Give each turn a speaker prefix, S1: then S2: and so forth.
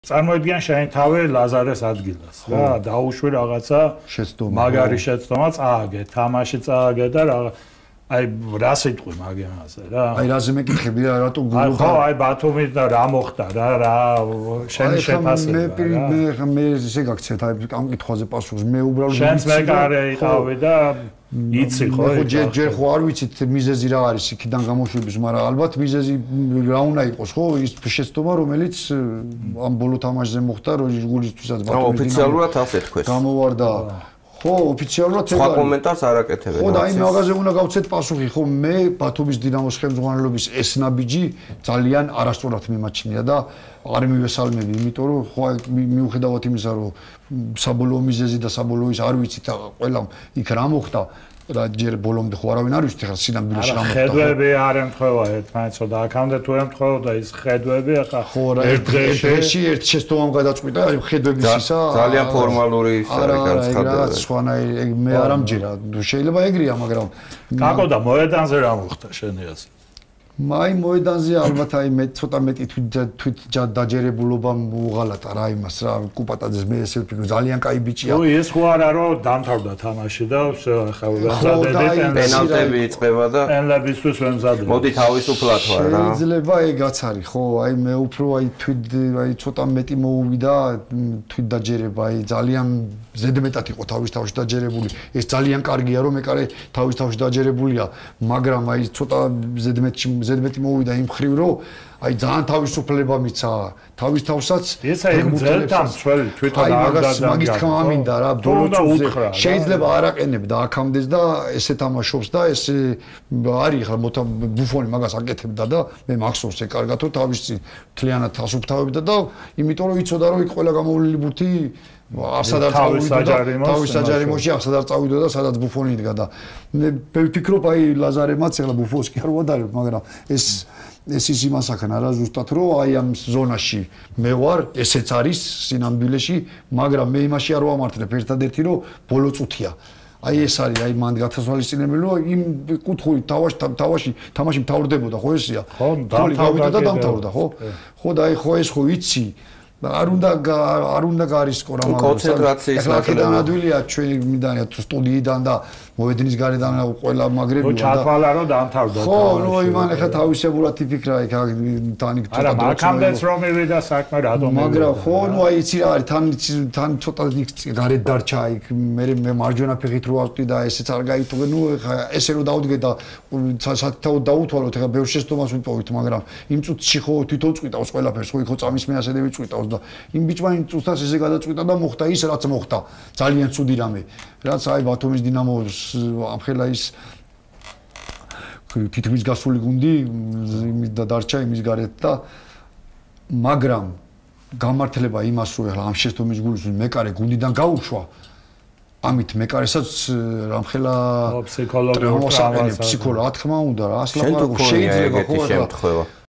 S1: წარმოიდგენ შენ თავი ლაზარეს ადგილას რა დაუშვი რაღაცა მაგარი შეცდომა წააგე თამაში წააგე და აი რა სიტყვი მაგიანაზე რა
S2: აი რაზე მეკითხები რა რატო გულო
S1: ხო აი ბათუმით და რა მოხდა რა შენი შეფასება
S2: მე ესე გაქცევთ აი ამ კითხვაზე პასუხს მე უბრალოდ
S1: შენც მეკარე იყავი და იცი ხო
S2: ჯერ ხო არ ვიცით მიზეზი რა არის იქიდან გამოშვების მაგრამ ალბათ მიზეზი რა უნდა იყოს ხო ის შეცდომა რომელიც ამ ბოლო თამაშზე მოხდა გულისთვისაც
S3: ბათუმის ოფიციალურად ასე თქვეს
S2: გამოვარდა ხო ოფიციალურად
S3: სხვა კომენტარს არ აკეთებენ
S2: ხო და აი მაგაზე უნდა გავცეთ პასუხი ხო მე ბათუმის დინამოს ხელმძღვანელობის ეს ნაბიჯი ძალიან არასწორად მიმაჩნია და არ მივესალმები იმიტომ რომ ხო მიუხედავად იმისა რომ საბოლოო მიზეზი და საბოლოო ის არ ვიცით და ყველამ იქ რა მოხდა რა ჯერ ბოლომდე ხო არავინ არ ვიცით ხა სინამდვილეში რა მოხდა
S1: ხედვები არ ემთხვევა ერთმანეთს და აქამდე თუ ემთხვეოდა ის ხედვები ახლა
S2: ხო რა ერთ შეცდომამ გადაწყვიტა აი ხედვების ისა
S3: ძალიან ფორმალური ის არის განცხადება
S2: რა სხვანაირი მე არ ამჯერა შეიძლება ეგრეა მაგრამ
S1: კაკო და მოედანზე რა მოხდა შენი აზრით
S2: მაი მოედანზე ალბათ აი მე ცოტა მეტი თვით დაჯერებულობა უღალატა რა იმას რა კუპატაძეს მე ესე ვფიქრობ ძალიან კაი ბიჭია.
S1: ой ეს ხო არა რომ დამთავრდა თამაში და ახლა ვემზადებით
S3: პენალტები იწყება და
S1: პენლებისთვის ვემზადებით.
S3: მოდი თავისუფლად ვარ რა.
S2: შეიძლება ეგაც არის ხო აი მე უფრო აი თვით აი ცოტა მეტი მოუვიდა თვით დაჯერება აი ძალიან ზედმეტად იყო თავში დაჯერებული ეს ძალიან კარგია რომ ეკარე თავში დაჯერებულია მაგრამ აი ცოტა ზედმეტი მოვიდა იმ ხრივ რომ აი ძალიან თავისუფლება მიცა თავსაც
S1: ესა იმ ძელთან ძველი თვითონ
S2: მაგის თქმა მინდა რა ბოლოზე შეიძლება არ აყენებდა აქამდეც და ესე თამაშობს და ესე არის ხა ბუფონი მაგას აკეთებდა და მე მახსოვს ეგ კარგად რომ თავისი თლიანად ასუფთავებდა და იმიტომ რომ იცოდა რომ იქ ყველა გამოვლილი ბურთი ასად არ წავიდა თავის საჯარიმოში ასად არ წავიდა და სადაც ბუფონი იდგა და მე ვფიქრობ აი ლაზარემაც ეხლა ბუფონს კი არ ვადარებ მაგრამ ეს ის იმას ახანა რა ზუსტად რომ აი ამ ზონაში მე ვარ ესეც არის სინამდვილეში მაგრამ მე იმაში არ ვამართლებ ერთადერთი რომ ბოლო წუთია აი ეს არის აი მანდ გათვალისწინებელი რომ იმ კუთხური თამაში მთავრდებოდა ხო ესია
S1: ხო
S2: დამთავრდა ხო და აი ხო ეს ხო იცი არ უნდა გარისკო რა
S3: კონცენტრაციის
S2: ნაკლებია ადვილია ჩვენი მიდანია თუ სტუდიიდან და მოედნის გარედან ყველა მაგრები
S1: და ჩათვალა რომ დამთავრდა
S2: ხო ნუ იმან ახლა თავისებურად იფიქრა იქ თან იქ
S1: ცოტა დრო აქამდეც რომ მივიდა საქმე რატომ
S2: მაგრამ ხო ნუ აი იცი რა არის თან ცოტა იქ გარეთ დარჩა იქ მე მარჯვენა ფეხით რო ავტვი და ესეც არ გაიტოვე ნუ ახლა ესე რო დავდგე და სათითაოდ დაუთვალოთ ახლა ბევრ შეცდომას ვიპოვით მაგრამ იმ წუთში ხო თვითონ წვიტავს ყველაფერს ხო იქ წამის მე ასედები წვიტავს და იმ ბიჭმა იმ წუთას ესე გადაწყვიტა და მოხდა ის რაც მოხდა ძალიან ცუდი რამე რაც აი ბათუმის დინამოს ამხელა ის თითქმის გასული გუნდი იმის და დარჩა იმის გარეთ და მაგრამ გამართლება იმას რომ ახლა ამ შეცდომის გულისთვის მეკარე გუნდიდან გაუშვა ამით მეკარესაც რამხელა
S1: ფსიქოლოგიურად
S2: რა თქმა უნდა რა ასლა შეიძლება ხო